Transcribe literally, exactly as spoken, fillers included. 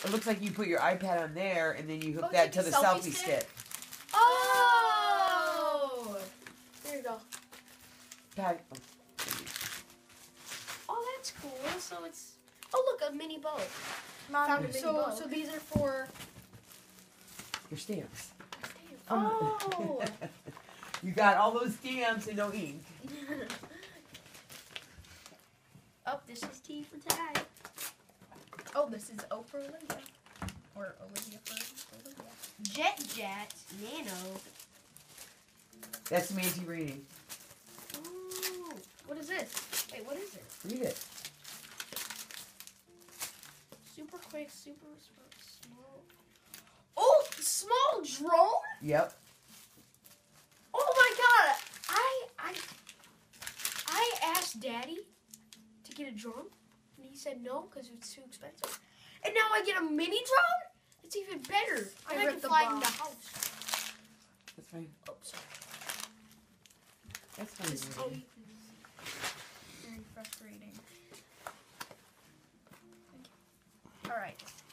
It looks like you put your iPad on there, and then you hook Oh, that it's to like the a selfie selfie stick? stick. Oh! There you go. Pat- Oh, that's cool. So it's... Oh, look, a mini bow. Mom, Found a mini so, bow. so these are for... Your stamps. Oh! You got all those stamps and no ink. Oh, this is tea for today. Oh, this is O for Olivia. Or Olivia for Olivia. Jet Jet Nano. That's Samantha reading. Ooh. What is this? Wait, what is it? Read it. Super quick, super small. Oh, small drone? Yep. Oh my god! I I I asked Daddy to get a drone, and he said no because it's too expensive. And now I get a mini drone? It's even better. I And I, ripped can the fly in box. the house. That's fine. Oh, sorry. That's fine. This is Rudy. oh, you can- Very frustrating. Thank you. All right.